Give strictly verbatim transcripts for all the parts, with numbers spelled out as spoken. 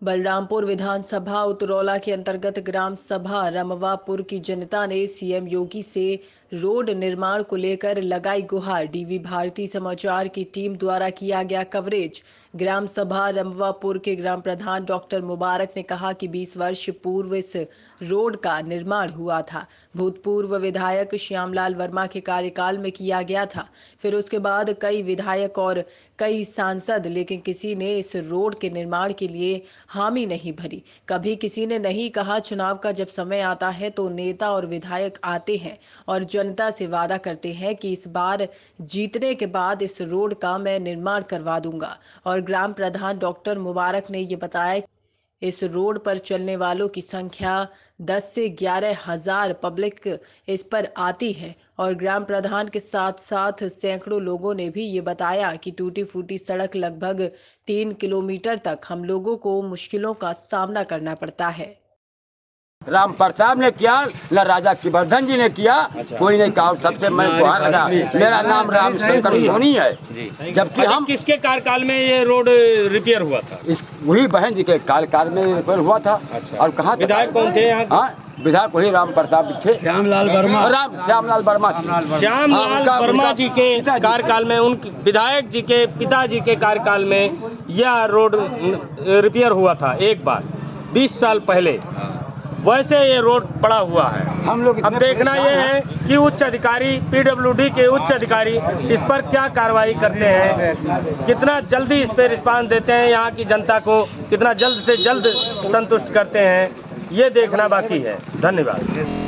बलरामपुर विधानसभा उतरौला के अंतर्गत ग्राम सभा रमवापुर की जनता ने सीएम योगी से रोड निर्माण को लेकर लगाई गुहार। डीवी भारती समाचार की टीम द्वारा किया गया कवरेज। ग्राम सभा रमवापुर के ग्राम प्रधान डॉक्टर मुबारक ने कहा कि बीस वर्ष पूर्व इस रोड का निर्माण हुआ था। भूतपूर्व विधायक श्यामलाल वर्मा के कार्यकाल में किया गया था। फिर उसके बाद कई विधायक और कई सांसद, लेकिन किसी ने इस रोड के निर्माण के लिए हामी नहीं भरी। कभी किसी ने नहीं कहा। चुनाव का जब समय आता है तो नेता और विधायक आते हैं और जनता से वादा करते हैं कि इस बार जीतने के बाद इस रोड का मैं निर्माण करवा दूंगा। और ग्राम प्रधान डॉक्टर मुबारक ने ये बताया, इस रोड पर चलने वालों की संख्या दस से ग्यारह हजार पब्लिक इस पर आती है। और ग्राम प्रधान के साथ साथ सैकड़ों लोगों ने भी ये बताया कि टूटी फूटी सड़क लगभग तीन किलोमीटर तक हम लोगों को मुश्किलों का सामना करना पड़ता है। राम प्रताप ने किया, न राजा किवर्धन जी ने किया। अच्छा। कोई नहीं कहा। सबसे मैं गुहार लगा, मेरा नाम राम शंकर सोनी है। जबकि हम किसके कार्यकाल में ये रोड रिपेयर हुआ था? इस वही बहन जी के कार्यकाल में रिपेयर हुआ था। अच्छा। और कहाँ विधायक कौन थे यहाँ? हाँ, विधायक वही राम प्रताप थे, श्यामलाल वर्मा। राम श्यामलाल वर्मा श्यामलाल वर्मा जी के कार्यकाल में, उन विधायक जी के पिताजी के कार्यकाल में यह रोड रिपेयर हुआ था एक बार बीस साल पहले। वैसे ये रोड पड़ा हुआ है। हम लोग अब देखना ये है कि उच्च अधिकारी, पीडब्ल्यूडी के उच्च अधिकारी इस पर क्या कार्रवाई करते हैं, कितना जल्दी इस पर रिस्पांस देते हैं, यहाँ की जनता को कितना जल्द से जल्द संतुष्ट करते हैं, ये देखना बाकी है। धन्यवाद।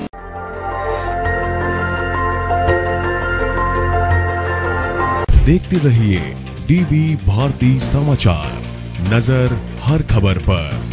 देखते रहिए डीवी भारती समाचार, नजर हर खबर पर।